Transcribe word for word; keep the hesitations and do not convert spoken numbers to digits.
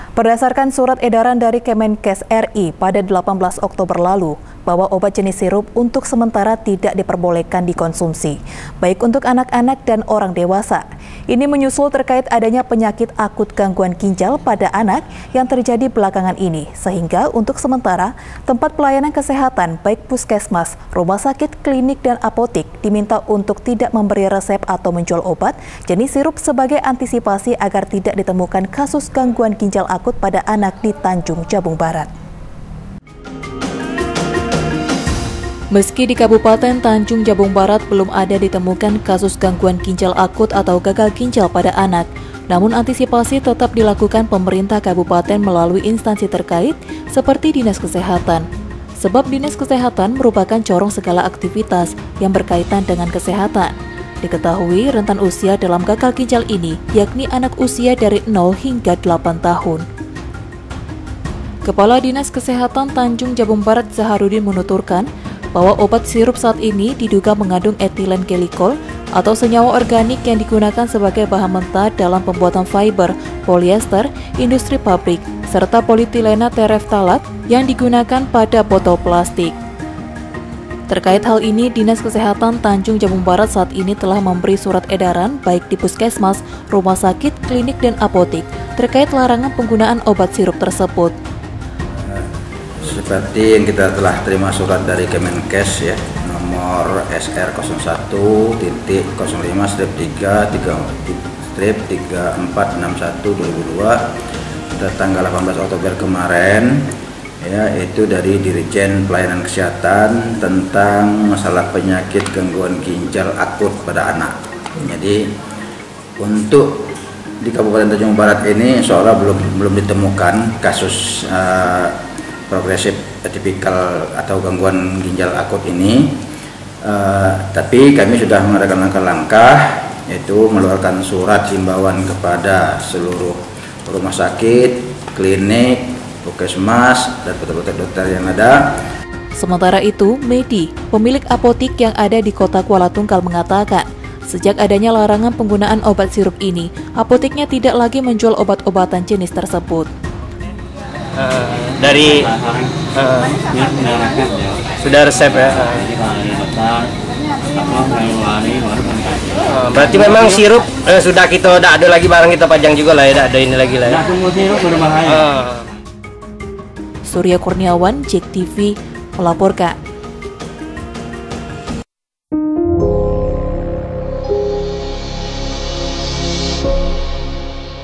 Berdasarkan surat edaran dari Kemenkes R I pada delapan belas Oktober lalu, bahwa obat jenis sirup untuk sementara tidak diperbolehkan dikonsumsi, baik untuk anak-anak dan orang dewasa. Ini menyusul terkait adanya penyakit akut gangguan ginjal pada anak yang terjadi belakangan ini, sehingga untuk sementara tempat pelayanan kesehatan baik puskesmas, rumah sakit, klinik, dan apotik diminta untuk tidak memberi resep atau menjual obat jenis sirup sebagai antisipasi agar tidak ditemukan kasus gangguan ginjal akut pada anak di Tanjung Jabung Barat. Meski di Kabupaten Tanjung Jabung Barat belum ada ditemukan kasus gangguan ginjal akut atau gagal ginjal pada anak, namun antisipasi tetap dilakukan pemerintah kabupaten melalui instansi terkait seperti Dinas Kesehatan. Sebab Dinas Kesehatan merupakan corong segala aktivitas yang berkaitan dengan kesehatan. Diketahui rentan usia dalam gagal ginjal ini yakni anak usia dari nol hingga delapan tahun. Kepala Dinas Kesehatan Tanjung Jabung Barat Zaharudin menuturkan bahwa obat sirup saat ini diduga mengandung etilen glikol atau senyawa organik yang digunakan sebagai bahan mentah dalam pembuatan fiber, polyester, industri pabrik, serta polietilena tereftalat yang digunakan pada botol plastik. Terkait hal ini, Dinas Kesehatan Tanjung Jabung Barat saat ini telah memberi surat edaran baik di puskesmas, rumah sakit, klinik, dan apotik terkait larangan penggunaan obat sirup tersebut. Seperti yang kita telah terima surat dari Kemenkes ya, nomor S R nol satu titik nol lima tiga tiga empat enam satu dua ribu dua pada tanggal delapan belas Oktober kemarin, ya, itu dari Dirjen Pelayanan Kesehatan tentang masalah penyakit gangguan ginjal akut pada anak. Jadi untuk di Kabupaten Tanjung Barat ini seolah belum belum ditemukan kasus uh, progresif atipikal atau gangguan ginjal akut ini, uh, tapi kami sudah mengadakan langkah-langkah, yaitu mengeluarkan surat himbauan kepada seluruh rumah sakit, klinik, puskesmas, dan dokter-dokter yang ada. Sementara itu, Medi, pemilik apotik yang ada di kota Kuala Tunggal mengatakan, sejak adanya larangan penggunaan obat sirup ini, apotiknya tidak lagi menjual obat-obatan jenis tersebut. Uh, dari uh, sudah resep ya. Uh, berarti memang sirup uh, sudah kita tidak ada lagi barang kita pajang juga lah ya, tidak ada ini lagi lah ya. Uh. Surya Kurniawan, J E K T V melaporkan.